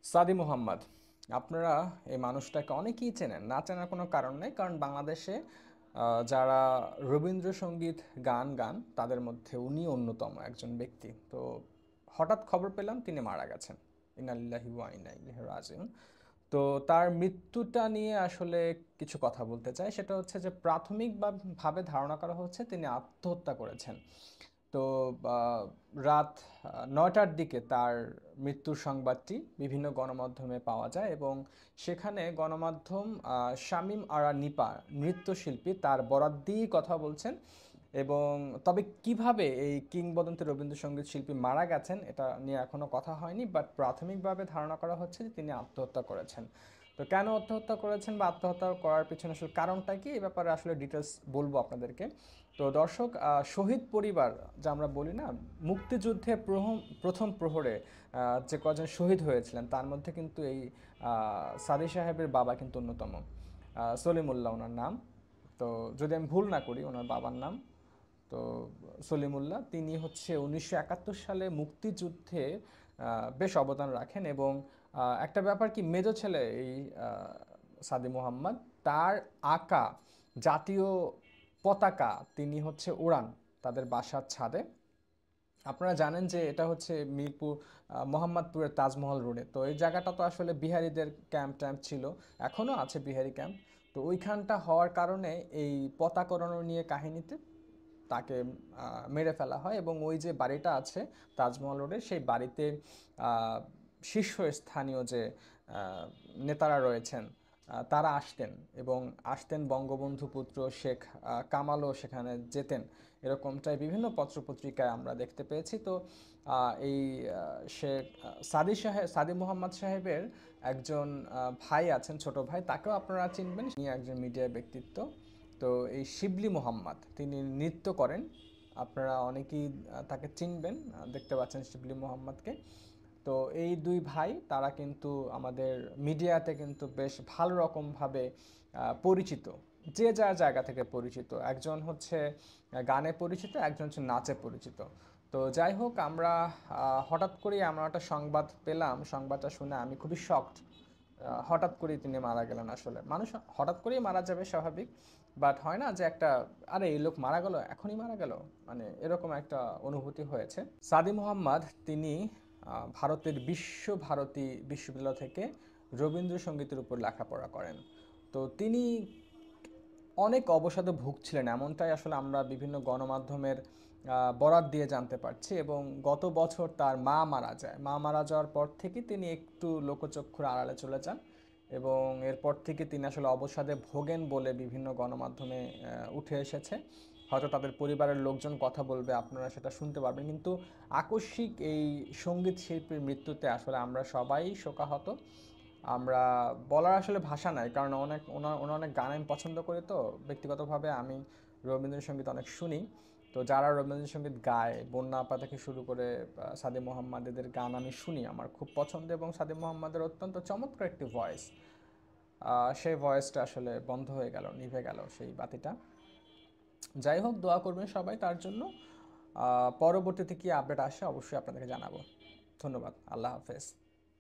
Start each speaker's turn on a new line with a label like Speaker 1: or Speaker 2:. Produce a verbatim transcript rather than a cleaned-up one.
Speaker 1: সাদি মোহাম্মদ, আপনারা এই মানুষটাকে অনেকেই চেনেন, না চেনার কোনো কারণ নেই, কারণ বাংলাদেশে আহ, যারা রবীন্দ্রসঙ্গীত গান গান তাদের মধ্যে উনি অন্যতম একজন ব্যক্তি। তো হঠাৎ খবর পেলাম তিনি মারা গেছেন। ইন্নালিল্লাহি ওয়া ইন্না ইলাইহি রাজিউন। তো তার মৃত্যুটা নিয়ে আসলে কিছু কথা বলতে চাই। সেটা হচ্ছে যে প্রাথমিকভাবে ধারণা করা হচ্ছে তিনি আত্মহত্যা করেছেন। তো আহ, রাত আহ, নয়টার দিকে তার মৃত্যুর সংবাদটি বিভিন্ন গণমাধ্যমে পাওয়া যায় এবং সেখানে গণমাধ্যম আহ, শামীম আরা নিপা নৃত্যশিল্পী তার বরাত দিয়েই কথা বলছেন। এবং তবে কিভাবে এই কিংবদন্তি রবীন্দ্রসঙ্গীত শিল্পী মারা গেছেন এটা নিয়ে এখনো কথা হয়নি, বাট প্রাথমিকভাবে ধারণা করা হচ্ছে যে তিনি আত্মহত্যা করেছেন। তো কেন আত্মহত্যা করেছেন বা আত্মহত্যা করার পিছনে আসলে কারণটা কি, এই ব্যাপারে আসলে ডিটেলস বলবো আপনাদেরকে। তো দর্শক, আহ, শহীদ পরিবার যা আমরা বলি না, মুক্তিযুদ্ধে প্রথম প্রথম প্রহরে আহ, যে কজন শহীদ হয়েছিলেন তার মধ্যে কিন্তু এই আহ, সাদি সাহেবের বাবা কিন্তু অন্যতম। আহ, সলিমুল্লাহ ওনার নাম। তো যদি আমি ভুল না করি ওনার বাবার নাম তো সলিমুল্লাহ, তিনি হচ্ছে উনিশশো একাত্তর সালে মুক্তিযুদ্ধে আহ, বেশ অবদান রাখেন। এবং আহ, একটা ব্যাপার কি, মেজো ছেলে এই আহ, সাদি মোহাম্মদ, তার আঁকা জাতীয় পতাকা তিনি হচ্ছে উড়ান তাদের বাসার ছাদে। আপনারা জানেন যে এটা হচ্ছে মিরপুর আহ, মোহাম্মদপুরের তাজমহল রোডে। তো এই জায়গাটা তো আসলে বিহারিদের ক্যাম্প ট্যাম্প ছিল, এখনও আছে বিহারি ক্যাম্প। তো ওইখানটা হওয়ার কারণে এই পতাকা ওড়ানো নিয়ে কাহিনীতে তাকে আহ, মেরে ফেলা হয়। এবং ওই যে বাড়িটা আছে তাজমহল রোডে, সেই বাড়িতে আহ, শীর্ষস্থানীয় যে আহ, নেতারা রয়েছেন আহ, তারা আসতেন এবং আসতেন বঙ্গবন্ধু পুত্র শেখ আহ, কামালও সেখানে যেতেন, এরকমটাই বিভিন্ন পত্রপত্রিকায় আমরা দেখতে পেয়েছি। তো আহ, এই আহ, শেখ আহ, সাদি সাহেব সাদি মোহাম্মদ সাহেবের একজন আহ, ভাই আছেন, ছোট ভাই, তাকেও আপনারা চিনবেন, তিনি একজন মিডিয়া ব্যক্তিত্ব। তো এই শিবলি মোহাম্মদ তিনি নৃত্য করেন, আপনারা অনেকেই আহ, তাকে চিনবেন, আহ, দেখতে পাচ্ছেন শিবলি মোহাম্মদকে। তো এই দুই ভাই তারা কিন্তু আমাদের মিডিয়াতে কিন্তু বেশ ভালো রকমভাবে আহ, পরিচিত, যে যার জায়গা থেকে পরিচিত। একজন হচ্ছে আহ, গানে পরিচিত, একজন হচ্ছে নাচে পরিচিত। তো যাই হোক, আমরা আহ, হঠাৎ করেই আমরা একটা সংবাদ পেলাম, সংবাদটা শুনে আমি খুবই শকড। হঠাৎ করেই তিনি মারা গেলেন। আসলে মানুষ হঠাৎ করেই মারা যাবে স্বাভাবিক, বাট হয় না যে একটা, আরে এই লোক মারা গেল এখনই মারা গেল, মানে এরকম একটা অনুভূতি হয়েছে। সাদি মোহাম্মদ তিনি আহ, ভারতের বিশ্বভারতী বিশ্ববিদ্যালয় থেকে রবীন্দ্রসঙ্গীতের উপর লেখাপড়া করেন। তো তিনি অনেক অবসাদে ভুগছিলেন, এমনটাই আসলে আমরা বিভিন্ন গণমাধ্যমের আহ, বরাত দিয়ে জানতে পারছি। এবং গত বছর তার মা মারা যায়, মা মারা যাওয়ার পর থেকে তিনি একটু লোকচক্ষুর আড়ালে চলে যান। এবং এরপর থেকে তিনি আসলে অবসাদে ভোগেন বলে বিভিন্ন গণমাধ্যমে আহ, উঠে এসেছে। হয়তো তাদের পরিবারের লোকজন কথা বলবে, আপনারা সেটা শুনতে পারবেন। কিন্তু আকস্মিক এই সঙ্গীত শিল্পীর মৃত্যুতে আসলে আমরা সবাই শোকাহত। আমরা বলার আসলে ভাষা নাই, কারণ অনেক ওনার ওনার অনেক গান আমি পছন্দ করি। তো ব্যক্তিগতভাবে আমি রবীন্দ্রসঙ্গীত অনেক শুনি। তো যারা রবীন্দ্রসঙ্গীত গায়, বন্যা আপা থেকে শুরু করে আহ, সাদি মোহাম্মদ, এদের গান আমি শুনি, আমার খুব পছন্দ। এবং সাদি মোহাম্মদের অত্যন্ত চমৎকার একটি ভয়েস, সেই ভয়েসটা আসলে বন্ধ হয়ে গেল, নিভে গেল সেই বাতিটা। যাই হোক, দোয়া করবেন সবাই তার জন্য। আহ, পরবর্তীতে কি আপডেট আসে অবশ্যই আপনাদেরকে জানাবো। ধন্যবাদ, আল্লাহ হাফেজ।